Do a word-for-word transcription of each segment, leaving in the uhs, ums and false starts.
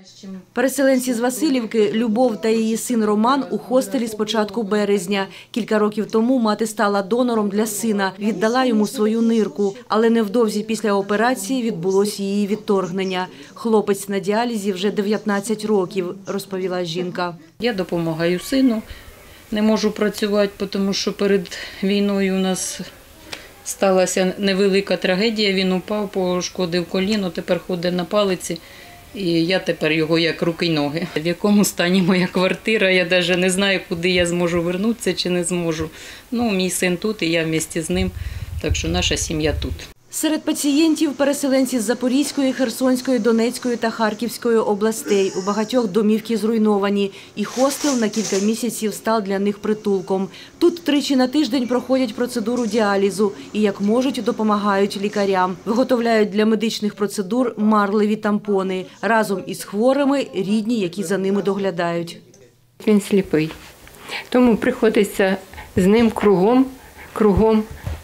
Переселенці з Василівки Любов та її син Роман у хостелі з початку березня. Кілька років тому мати стала донором для сина, віддала йому свою нирку. Але невдовзі після операції відбулось її відторгнення. Хлопець на діалізі вже дев'ятнадцять років, розповіла жінка. Я допомагаю сину, не можу працювати, тому що перед війною у нас сталася невелика трагедія. Він упав, пошкодив коліно, тепер ходить на палиці. І я тепер його як руки й ноги. В якому стані моя квартира, я навіть не знаю, куди я зможу повернутися чи не зможу. Ну, мій син тут і я разом з ним, так що наша сім'я тут. Серед пацієнтів – переселенці з Запорізької, Херсонської, Донецької та Харківської областей. У багатьох домівки зруйновані. І хостел на кілька місяців став для них притулком. Тут тричі на тиждень проходять процедуру діалізу і, як можуть, допомагають лікарям. Виготовляють для медичних процедур марливі тампони. Разом із хворими – рідні, які за ними доглядають. Він сліпий, тому приходиться з ним кругом, кругом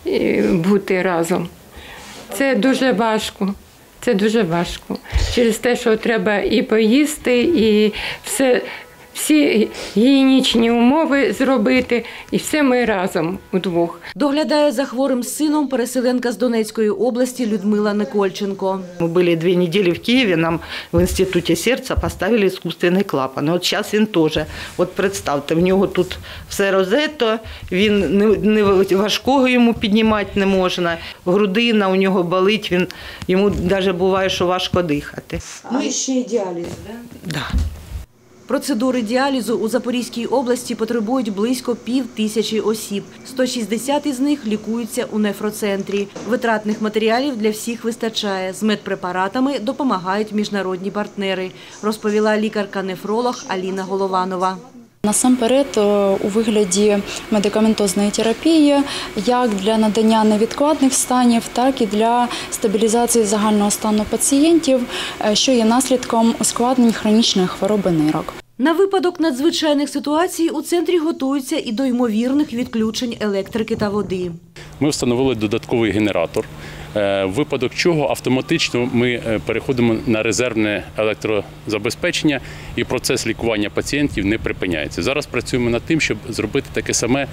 бути разом. Це дуже важко, це дуже важко. Через те, що треба і поїсти, і все, всі гігієнічні умови зробити, і все ми разом удвох. Доглядає за хворим сином переселенка з Донецької області Людмила Никольченко. Ми були дві неділі в Києві, нам в Інституті серця поставили іскусственний клапан. От зараз він теж, от представте, в нього тут все розето, він не важкого йому піднімати не можна, грудина у нього болить, він, йому навіть буває, що важко дихати. Ну і ще й діаліз, так? Да? Так. Процедури діалізу у Запорізькій області потребують близько пів тисячі осіб. сто шістдесят із них лікуються у нефроцентрі. Витратних матеріалів для всіх вистачає. З медпрепаратами допомагають міжнародні партнери, розповіла лікарка-нефролог Аліна Голованова. Насамперед у вигляді медикаментозної терапії як для надання невідкладних станів, так і для стабілізації загального стану пацієнтів, що є наслідком ускладнень хронічної хвороби нирок. На випадок надзвичайних ситуацій у центрі готуються і до ймовірних відключень електрики та води. Ми встановили додатковий генератор, в випадок чого автоматично ми переходимо на резервне електрозабезпечення і процес лікування пацієнтів не припиняється. Зараз працюємо над тим, щоб зробити таке саме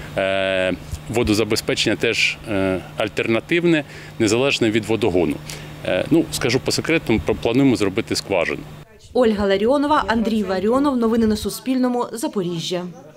водозабезпечення, теж альтернативне, незалежне від водогону. Ну, скажу по секрету, плануємо зробити скважину. Ольга Ларіонова, Андрій Варіонов. Новини на Суспільному. Запоріжжя.